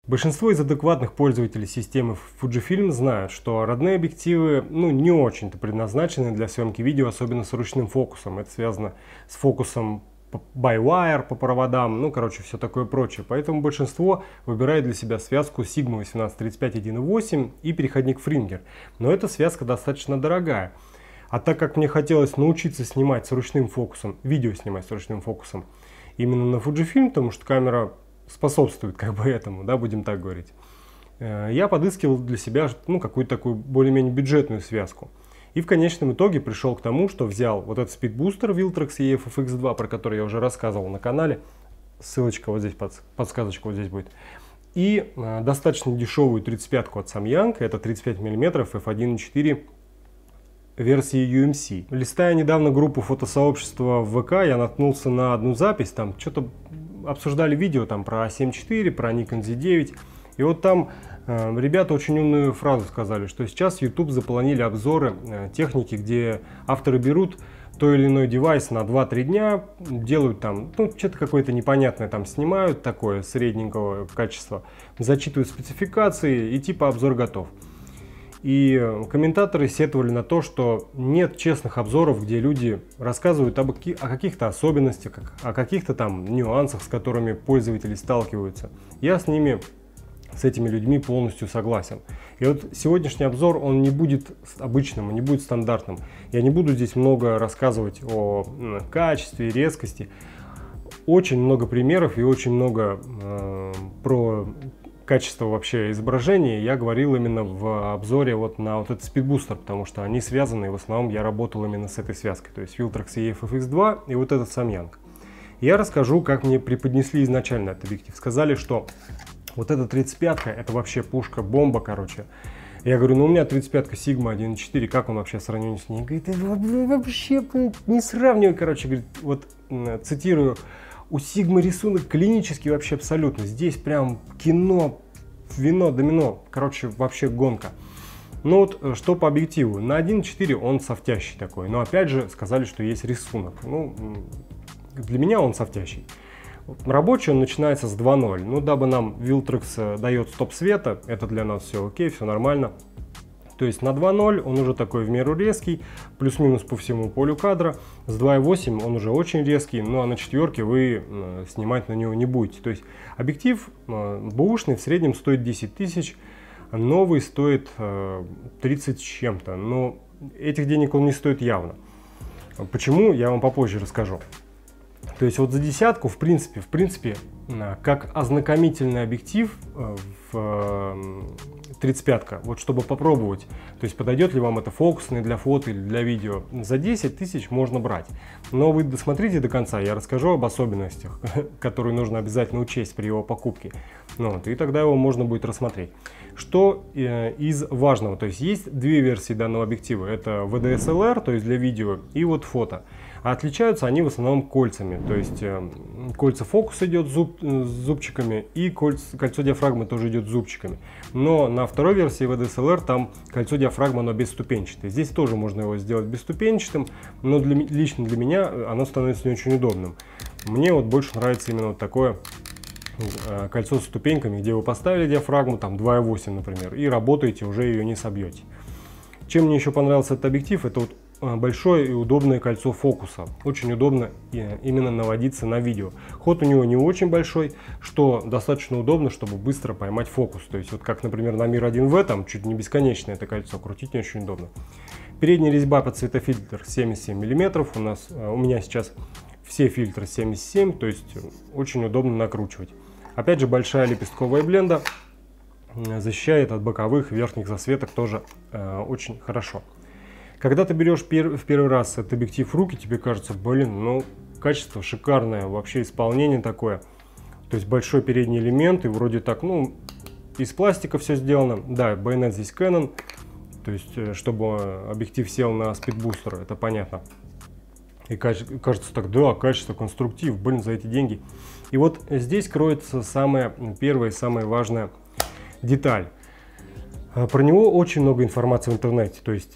Большинство из адекватных пользователей системы Fujifilm знают, что родные объективы не очень-то предназначены для съемки видео, особенно с ручным фокусом. Это связано с фокусом by wire по проводам, все такое прочее. Поэтому большинство выбирает для себя связку Sigma 1835 1.8 и переходник Fringer. Но эта связка достаточно дорогая. А так как мне хотелось научиться снимать с ручным фокусом, видео снимать с ручным фокусом именно на Fujifilm, потому что камера способствует этому, будем так говорить, я подыскивал для себя какую-то такую более-менее бюджетную связку. И в конечном итоге пришел к тому, что взял вот этот спидбустер Viltrox EF FX2, про который я уже рассказывал на канале, ссылочка вот здесь, подсказочка вот здесь будет, и достаточно дешевую 35-ку от Samyang, это 35 мм f1.4 версии UMC. Листая недавно группу фотосообщества в ВК, я наткнулся на одну запись, там что-то обсуждали видео про A7 IV, про Nikon Z9, и вот там ребята очень умную фразу сказали, что сейчас YouTube заполонили обзоры техники, где авторы берут то или иной девайс на 2-3 дня, делают что-то какое-то непонятное снимают, такое средненького качества, зачитывают спецификации и обзор готов. И комментаторы сетовали на то, что нет честных обзоров, где люди рассказывают о каких-то особенностях, о каких-то нюансах, с которыми пользователи сталкиваются. Я с этими людьми полностью согласен. И вот сегодняшний обзор, он не будет обычным, он не будет стандартным. Я не буду здесь много рассказывать о качестве, резкости. Очень много примеров и очень много про качество вообще изображения я говорил именно в обзоре на этот спидбустер, потому что они связаны, и в основном я работал именно с этой связкой, то есть Viltrox EF FX2 и вот этот Samyang. Я расскажу, как мне преподнесли изначально этот объектив. Сказали, что вот эта 35-ка, это вообще пушка, бомба, Я говорю, у меня 35-ка Sigma 1.4, как он вообще в сравнении с ней? Говорит, вообще не сравнивай, говорит, вот цитирую, у Sigma рисунок клинический вообще абсолютно. Здесь прям кино, вино, домино. Вообще гонка. Что по объективу? На 1.4 он софтящий такой. Но опять же сказали, что есть рисунок. Для меня он софтящий. Рабочий он начинается с 2.0. Дабы нам Viltrox дает стоп света, это для нас все окей, все нормально. То есть на 2.0 он уже такой в меру резкий, плюс-минус по всему полю кадра. С 2.8 он уже очень резкий, а на 4 вы снимать на него не будете. То есть объектив бэушный в среднем стоит 10 тысяч, новый стоит 30 с чем-то. Но этих денег он не стоит явно. Почему, я вам попозже расскажу. То есть вот за десятку, в принципе, как ознакомительный объектив в 35-ка, вот чтобы попробовать, то есть подойдет ли вам это фокусный для фото или для видео, за 10 тысяч можно брать. Но вы досмотрите до конца, я расскажу об особенностях, которые нужно обязательно учесть при его покупке. И тогда его можно будет рассмотреть. Что из важного, то есть есть две версии данного объектива, это VDSLR, то есть для видео, и вот фото. А отличаются они в основном кольцами, то есть кольца фокус идет с зубчиками и кольцо диафрагмы тоже идет с зубчиками. Но на второй версии VDSLR там кольцо диафрагмы оно бесступенчатое. Здесь тоже можно его сделать бесступенчатым, но лично для меня оно становится не очень удобным. Мне больше нравится именно такое кольцо с ступеньками, где вы поставили диафрагму, 2.8, например, и работаете, уже ее не собьете. Чем мне еще понравился этот объектив, это большое и удобное кольцо фокуса. Очень удобно именно наводиться на видео. Ход у него не очень большой, что достаточно удобно, чтобы быстро поймать фокус. То есть как, например, на Mir 1V, там чуть не бесконечное это кольцо, крутить не очень удобно. Передняя резьба под светофильтр 77 мм. У меня сейчас все фильтры 77, то есть очень удобно накручивать. Опять же, большая лепестковая бленда защищает от боковых верхних засветок тоже очень хорошо. Когда ты берешь в первый раз этот объектив в руки, тебе кажется, качество шикарное, вообще исполнение такое. То есть большой передний элемент, и вроде так, из пластика все сделано. Да, байонет здесь Canon, то есть чтобы объектив сел на спидбустер, это понятно. И кажется так, да, качество, конструктив, за эти деньги. И вот здесь кроется самая первая и самая важная деталь. Про него очень много информации в интернете, то есть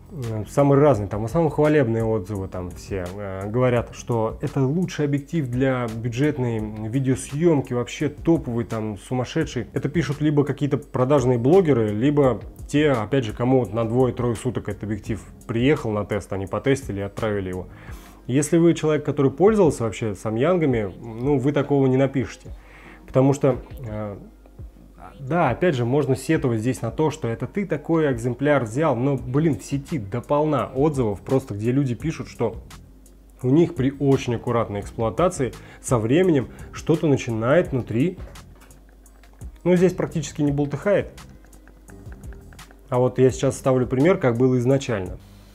самые разные, там в основном хвалебные отзывы, там все говорят, что это лучший объектив для бюджетной видеосъемки, вообще топовый, там сумасшедший. Это пишут либо какие-то продажные блогеры, либо те, опять же, кому вот на 2-3 суток этот объектив приехал на тест, они потестили и отправили его. Если вы человек, который пользовался вообще Самьянгами, ну, вы такого не напишите, потому что да, опять же, можно сетовать здесь на то, что это ты такой экземпляр взял, но, блин, в сети дополна отзывов, просто где люди пишут, что у них при очень аккуратной эксплуатации со временем что-то начинает внутри, ну, здесь практически не бултыхает. А вот я сейчас ставлю пример, как было изначально.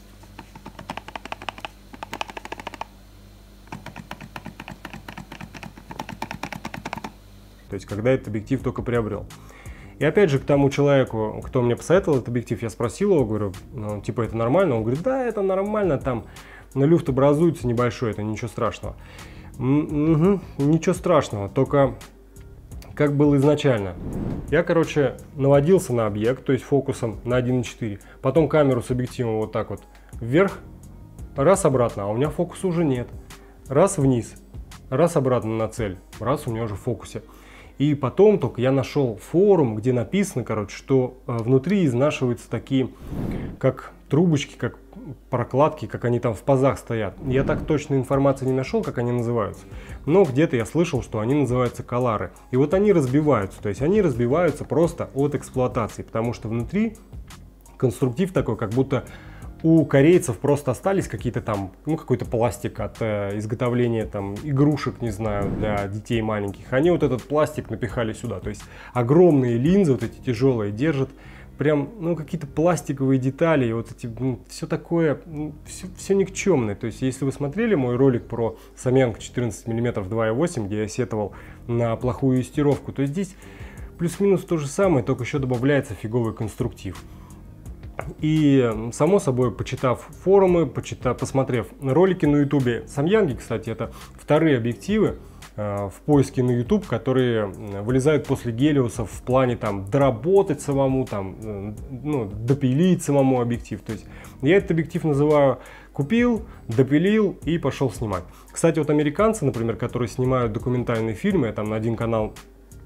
То есть, когда этот объектив только приобрел. И опять же, к тому человеку, кто мне посоветовал этот объектив, я спросил его, говорю, ну, типа, это нормально? Он говорит, да, это нормально, там люфт образуется небольшой, это ничего страшного. Ничего страшного, только как было изначально. Я, короче, наводился на объект, то есть фокусом на 1.4, потом камеру с объективом вот так вот вверх, раз обратно, а у меня фокуса уже нет. Раз вниз, раз обратно на цель, раз у меня уже в фокусе. И потом только я нашел форум, где написано, короче, что внутри изнашиваются такие, как трубочки, как прокладки, как они там в пазах стоят. Я так точно информации не нашел, как они называются, но где-то я слышал, что они называются колары. И вот они разбиваются, то есть они разбиваются просто от эксплуатации, потому что внутри конструктив такой, как будто у корейцев просто остались какие-то там, ну, какой-то пластик от изготовления там игрушек, не знаю, для детей маленьких. Они вот этот пластик напихали сюда. То есть огромные линзы, вот эти тяжелые, держат прям, ну, какие-то пластиковые детали, и вот эти, ну, все такое, ну, все никчемное. То есть если вы смотрели мой ролик про Samyang 14 мм 2.8, где я сетовал на плохую юстировку, то здесь плюс-минус то же самое, только еще добавляется фиговый конструктив. И, само собой, почитав форумы, посмотрев ролики на ютубе, Samyang, кстати, это вторые объективы в поиске на YouTube, которые вылезают после Гелиосов в плане там доработать самому, там, ну, допилить самому объектив. То есть я этот объектив называю купил, допилил и пошел снимать. Кстати, вот американцы, например, которые снимают документальные фильмы, я там на один канал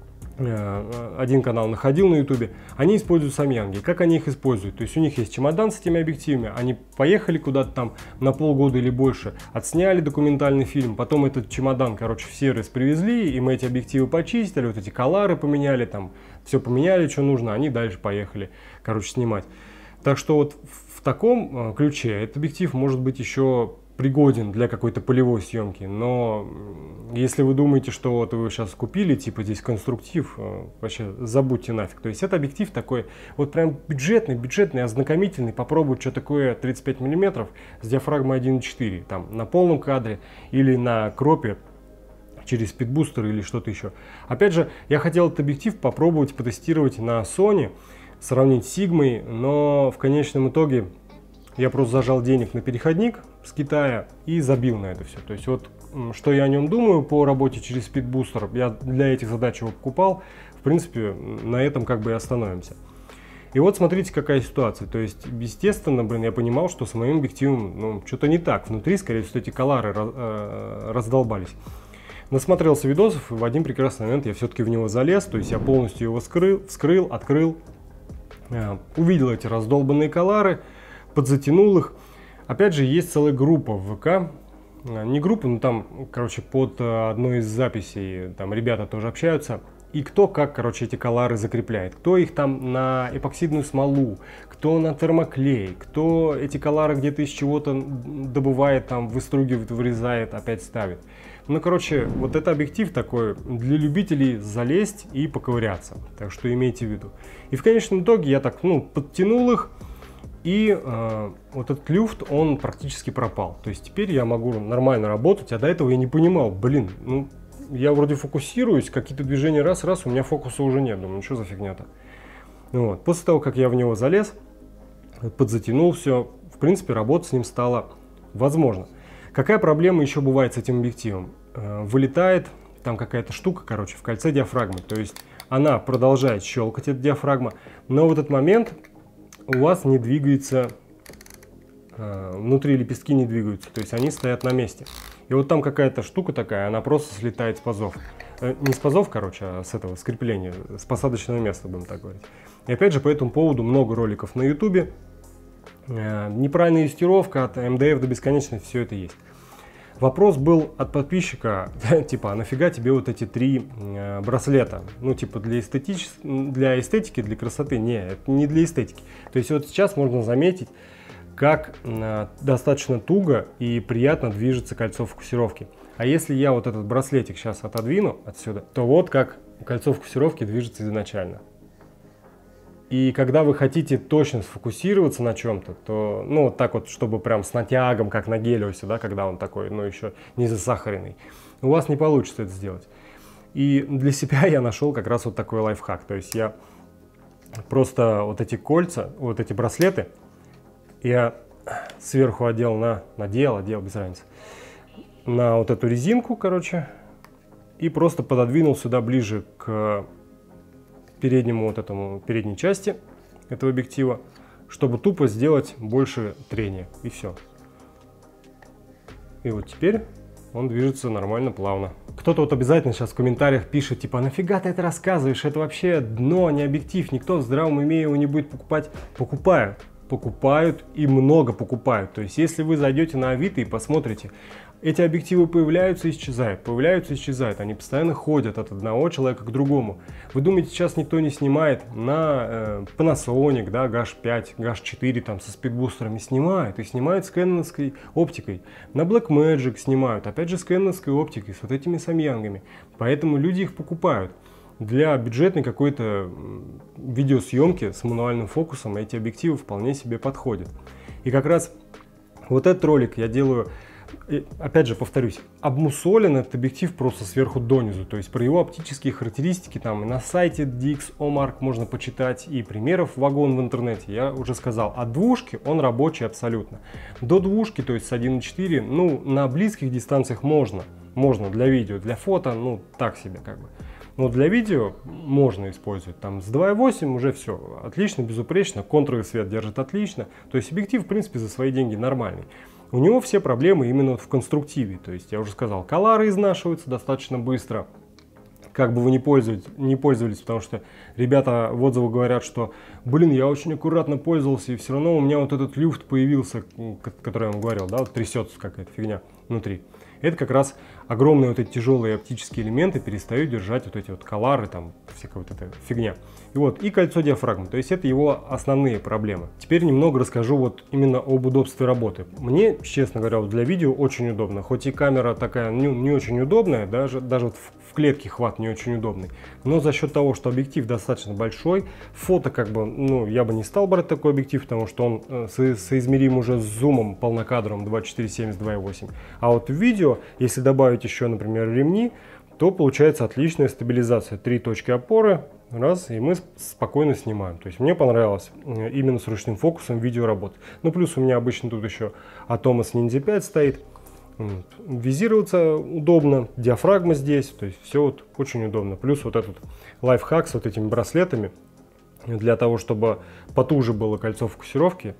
находил на ютубе, они используют Samyang. Как они их используют? То есть у них есть чемодан с этими объективами, они поехали куда-то там на полгода или больше, отсняли документальный фильм, потом этот чемодан, короче, в сервис привезли, и мы эти объективы почистили, вот эти колары поменяли, там все поменяли, что нужно, они дальше поехали, короче, снимать. Так что вот в таком ключе этот объектив может быть еще пригоден для какой-то полевой съемки, но если вы думаете, что вот вы сейчас купили, типа здесь конструктив, вообще забудьте нафиг. То есть это объектив такой, вот прям бюджетный, ознакомительный, попробовать, что такое 35 мм с диафрагмой 1.4, там на полном кадре или на кропе через спидбустер или что-то еще. Опять же, я хотел этот объектив попробовать потестировать на Sony, сравнить с Sigma, но в конечном итоге я просто зажал денег на переходник с Китая и забил на это все. То есть вот что я о нем думаю по работе через спидбустер, я для этих задач его покупал. В принципе, на этом как бы и остановимся. И вот смотрите, какая ситуация. То есть, естественно, блин, я понимал, что с моим объективом, ну, что-то не так. Внутри, скорее всего, эти колары раздолбались. Насмотрелся видосов, и в один прекрасный момент я все-таки в него залез. То есть я полностью его вскрыл, открыл, увидел эти раздолбанные колары, подзатянул их. Опять же, есть целая группа в ВК, не группа, но там, короче, под одной из записей там ребята тоже общаются. И кто как, короче, эти колары закрепляет. Кто их там на эпоксидную смолу, кто на термоклей, кто эти колары где-то из чего-то добывает, там выстругивает, вырезает, опять ставит. Ну, короче, вот это объектив такой для любителей залезть и поковыряться. Так что имейте в виду. И в конечном итоге я так, ну, подтянул их. И вот этот люфт, он практически пропал. То есть теперь я могу нормально работать, а до этого я не понимал, блин, ну я вроде фокусируюсь, какие-то движения раз, у меня фокуса уже нет. Думаю, что за фигня-то? Вот. После того, как я в него залез, подзатянул все, в принципе, работать с ним стало возможно. Какая проблема еще бывает с этим объективом? Вылетает там какая-то штука, короче, в кольце диафрагмы. То есть она продолжает щелкать, эта диафрагма, но в этот момент у вас не двигается внутри лепестки не двигаются, то есть они стоят на месте. И вот там какая-то штука такая, она просто слетает с пазов. Не с пазов, короче, а с этого, с крепления, с посадочного места, будем так говорить. И опять же, по этому поводу много роликов на YouTube. Неправильная юстировка от МДФ до бесконечности, все это есть. Вопрос был от подписчика, типа, а нафига тебе вот эти 3 браслета? Ну, типа, для эстетики, для красоты? Не, это не для эстетики. То есть вот сейчас можно заметить, как достаточно туго и приятно движется кольцо фокусировки. А если я вот этот браслетик сейчас отодвину отсюда, то вот как кольцо фокусировки движется изначально. И когда вы хотите точно сфокусироваться на чем-то, то, ну, вот так вот, чтобы прям с натягом, как на Гелиосе, да, когда он такой, ну, еще не засахаренный, у вас не получится это сделать. И для себя я нашел как раз вот такой лайфхак. То есть я просто вот эти кольца, вот эти браслеты, я сверху надел, без разницы, на вот эту резинку, короче, и просто пододвинул сюда ближе к передней части этого объектива, чтобы тупо сделать больше трения, и все. И вот теперь он движется нормально, плавно. Кто-то вот обязательно сейчас в комментариях пишет, типа, нафига ты это рассказываешь, это вообще дно, а не объектив, никто в здравом уме его не будет покупать. Покупают и много покупают. То есть если вы зайдете на Авито и посмотрите, эти объективы появляются и исчезают, они постоянно ходят от одного человека к другому. Вы думаете, сейчас никто не снимает на Panasonic, да, GH5, GH4 там со спидбустерами снимают, и снимают с кэноновской оптикой. На Blackmagic снимают, опять же с кэноновской оптикой, с вот этими самьянгами. Поэтому люди их покупают. Для бюджетной какой-то видеосъемки с мануальным фокусом эти объективы вполне себе подходят. И как раз вот этот ролик я делаю, опять же повторюсь, обмусолен этот объектив просто сверху донизу. То есть про его оптические характеристики там и на сайте DxOMark можно почитать, и примеров вагон в интернете. Я уже сказал, от двушки он рабочий абсолютно. До двушки, то есть с 1.4, ну на близких дистанциях можно для видео, для фото, ну так себе как бы. Но для видео можно использовать. Там с 2.8 уже все отлично, безупречно. Контровый свет держит отлично. То есть объектив, в принципе, за свои деньги нормальный. У него все проблемы именно вот в конструктиве. То есть я уже сказал, коллары изнашиваются достаточно быстро. Как бы вы не пользовались, потому что ребята в отзывах говорят, что, блин, я очень аккуратно пользовался, и все равно у меня вот этот люфт появился, который я вам говорил, да, вот трясется какая-то фигня внутри. Это как раз огромные вот эти тяжелые оптические элементы перестают держать вот эти вот коллары, там, всякая вот эта фигня. И кольцо диафрагмы, то есть это его основные проблемы. Теперь немного расскажу вот именно об удобстве работы. Мне, честно говоря, вот для видео очень удобно, хоть и камера такая не очень удобная, даже вот в клетке хват не очень удобный, но за счет того, что объектив достаточно большой, фото как бы, ну, я бы не стал брать такой объектив, потому что он соизмерим уже с зумом полнокадровым 2470 2.8, а вот в видео, если добавить еще, например, ремни, то получается отличная стабилизация. 3 точки опоры, раз, и мы спокойно снимаем. То есть мне понравилось именно с ручным фокусом видео работать. Ну, плюс у меня обычно тут еще Atomos Ninja 5 стоит. Визироваться удобно, диафрагма здесь, то есть все вот очень удобно. Плюс вот этот лайфхак с вот этими браслетами, для того, чтобы потуже было кольцо фокусировки.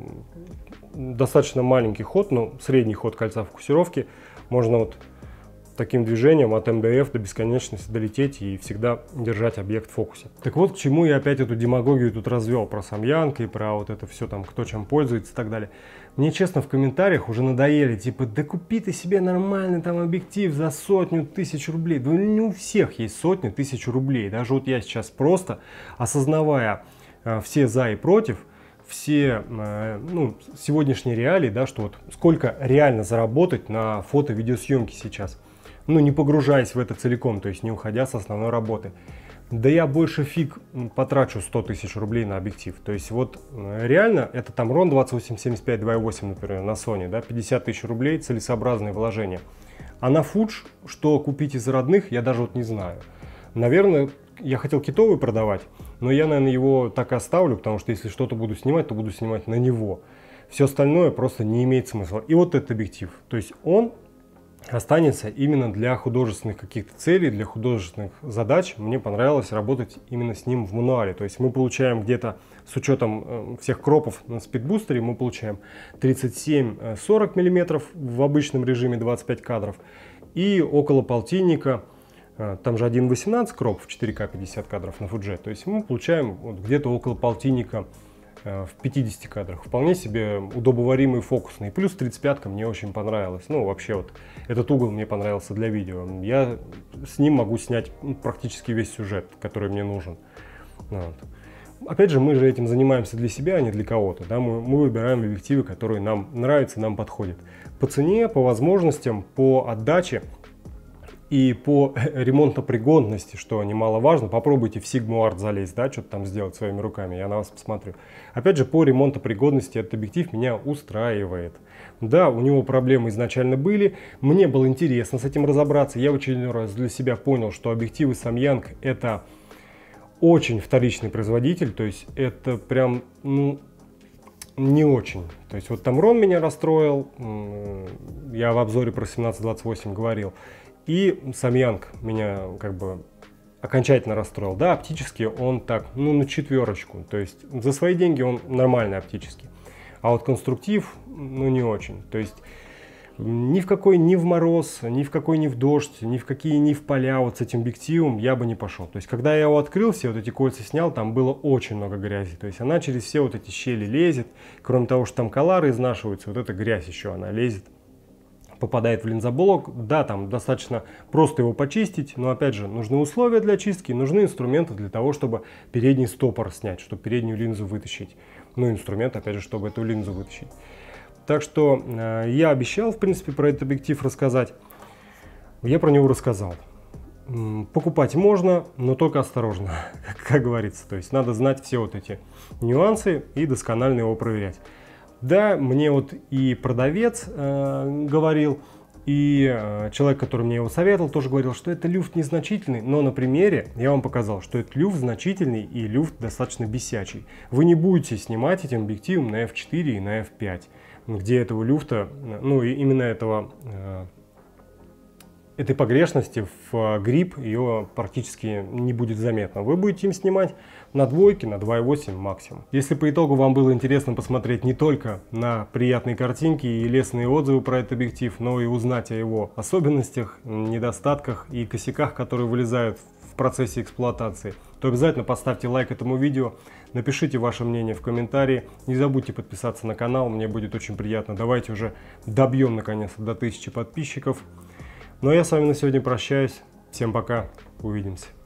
Достаточно маленький ход, но средний ход кольца фокусировки. Можно вот таким движением от МДФ до бесконечности долететь и всегда держать объект в фокусе. Так вот, к чему я опять эту демагогию тут развел, про самьянг и про вот это все там, кто чем пользуется и так далее. Мне, честно, в комментариях уже надоели, типа, да купи ты себе нормальный там объектив за 100 000 рублей. Да не у всех есть 100 000 рублей. Даже вот я сейчас просто, осознавая все за и против, все сегодняшние реалии, да, что вот сколько реально заработать на фото-видеосъемке сейчас, ну, не погружаясь в это целиком, то есть не уходя с основной работы. Да я больше фиг потрачу 100 000 рублей на объектив. То есть вот реально это Tamron 2875 2.8, например, на Sony, да, 50 000 рублей, целесообразное вложение. А на Fuji, что купить из родных, я даже вот не знаю. Наверное, я хотел китовый продавать, но я, наверное, его так и оставлю, потому что если что-то буду снимать, то буду снимать на него. Все остальное просто не имеет смысла. И вот этот объектив, то есть он останется именно для художественных каких-то целей, для художественных задач. Мне понравилось работать именно с ним в мануале. То есть мы получаем где-то, с учетом всех кропов на спидбустере, мы получаем 37-40 мм в обычном режиме 25 кадров и около полтинника, там же 1.18 кроп в 4К 50 кадров на Fuji. То есть мы получаем вот где-то около полтинника в 50 кадрах. Вполне себе удобоваримый фокусный. Плюс 35-ка мне очень понравилась. Ну, вообще вот этот угол мне понравился для видео. Я с ним могу снять практически весь сюжет, который мне нужен. Вот. Опять же, мы же этим занимаемся для себя, а не для кого-то. Да? Мы выбираем объективы, которые нам нравятся, нам подходят. По цене, по возможностям, по отдаче и по ремонтопригодности, что немаловажно. Попробуйте в Sigma Art залезть, да, что-то там сделать своими руками, я на вас посмотрю. Опять же, по ремонтопригодности этот объектив меня устраивает. Да, у него проблемы изначально были, мне было интересно с этим разобраться. Я в очередной раз для себя понял, что объективы Samyang — это очень вторичный производитель, то есть это прям, ну, не очень. То есть вот Tamron меня расстроил, я в обзоре про 1728 говорил, и Samyang меня как бы окончательно расстроил. Да, оптически он так, ну, на четверочку, то есть за свои деньги он нормальный оптически, а вот конструктив, ну, не очень. То есть ни в какой, ни в мороз, ни в какой, ни в дождь, ни в какие, ни в поля вот с этим объективом я бы не пошел. То есть когда я его открыл, все вот эти кольца снял, там было очень много грязи. То есть она через все вот эти щели лезет. Кроме того, что там колары изнашиваются, вот эта грязь еще она лезет, попадает в линзоблок. Да, там достаточно просто его почистить, но опять же нужны условия для чистки, нужны инструменты для того, чтобы передний стопор снять, чтобы переднюю линзу вытащить. Ну, инструмент, опять же, чтобы эту линзу вытащить. Так что я обещал, в принципе, про этот объектив рассказать. Я про него рассказал. Покупать можно, но только осторожно, как говорится. То есть надо знать все вот эти нюансы и досконально его проверять. Да, мне вот и продавец говорил, и человек, который мне его советовал, тоже говорил, что это люфт незначительный, но на примере я вам показал, что этот люфт значительный и люфт достаточно бесячий. Вы не будете снимать этим объективом на f4 и на f5, где этого люфта, ну и именно этой погрешности в грипп ее практически не будет заметно. Вы будете им снимать на двойке, на 2.8 максимум. Если по итогу вам было интересно посмотреть не только на приятные картинки и лестные отзывы про этот объектив, но и узнать о его особенностях, недостатках и косяках, которые вылезают в процессе эксплуатации, то обязательно поставьте лайк этому видео, напишите ваше мнение в комментарии, не забудьте подписаться на канал, мне будет очень приятно. Давайте уже добьем наконец-то до 1000 подписчиков. Ну а я с вами на сегодня прощаюсь. Всем пока, увидимся.